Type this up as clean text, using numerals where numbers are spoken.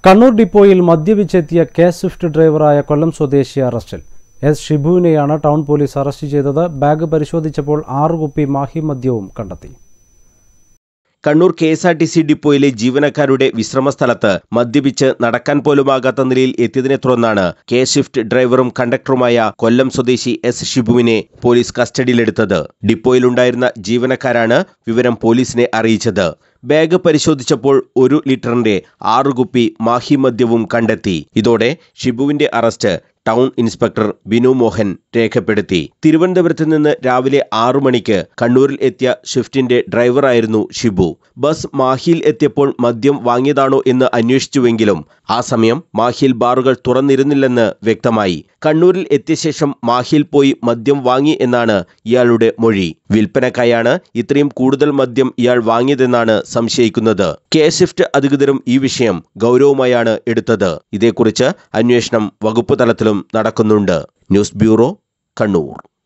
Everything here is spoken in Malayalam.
കണ്ണൂർ ഡിപ്പോയിൽ മദ്യപിച്ചെത്തിയ സ്വിഫ്റ്റ് ഡ്രൈവറായ കൊല്ലം സ്വദേശി അറസ്റ്റിൽ. എസ് ഷിബുവിനെയാണ് ടൗൺ പോലീസ് അറസ്റ്റ് ചെയ്തത്. ബാഗ് പരിശോധിച്ചപ്പോൾ 6 കുപ്പി മാഹി മദ്യവും കണ്ടെത്തി. കണ്ണൂർ KSRTC ഡിപ്പോയിലെ ജീവനക്കാരുടെ വിശ്രമ സ്ഥലത്ത് മദ്യപിച്ച് നടക്കാൻ പോലുമാകാത്ത നിലയിൽ എത്തിയതിനെ തുടർന്നാണ് സ്വിഫ്റ്റ് ഡ്രൈവറും കണ്ടക്ടറുമായ കൊല്ലം സ്വദേശി എസ് ഷിബുവിനെ പോലീസ് കസ്റ്റഡിയിലെടുത്തത്. ഡിപ്പോയിലുണ്ടായിരുന്ന ജീവനക്കാരാണ് വിവരം പോലീസിനെ അറിയിച്ചത്. ബാഗ് പരിശോധിച്ചപ്പോൾ 1 ലിറ്ററിന്റെ 6 കുപ്പി മാഹി മദ്യവും കണ്ടെത്തി. ഇതോടെ ഷിബുവിന്റെ arrest town inspector Binu Mohan രേഖപ്പെടുത്തി. തിരുവനന്തപുരത്ത് നിന്ന് രാവിലെ 6 മണിക്ക് കണ്ണൂരിൽ എത്തിയ സ്വിഫ്റ്റിന്റെ ഡ്രൈവറായിരുന്നു ഷിബു. ബസ് മാഹിയിൽ എത്തിയപ്പോൾ മദ്യം വാങ്ങിയതാണോ എന്ന് അന്വേഷിച്ചുവെങ്കിലും ആ സമയം മാഹിയിൽ ബാറുകൾ തുറന്നിരുന്നില്ലെന്ന് വ്യക്തമായി. കണ്ണൂരിൽ എത്തിയ ശേഷം മാഹിയിൽ പോയി മദ്യം വാങ്ങി എന്നാണ് ഇയാളുടെ മൊഴി. വിൽപ്പനക്കായാണ് ഇത്രയും കൂടുതൽ മദ്യം ഇയാൾ വാങ്ങിയതെന്നാണ് സംശയിക്കുന്നത്. സ്വിഫ്റ്റ് അധികൃതരും ഈ വിഷയം ഗൗരവമായാണ് എടുത്തത്. ഇതേക്കുറിച്ച് അന്വേഷണം വകുപ്പ് തലത്തിലും നടക്കുന്നുണ്ട്. News bureau, Kannur.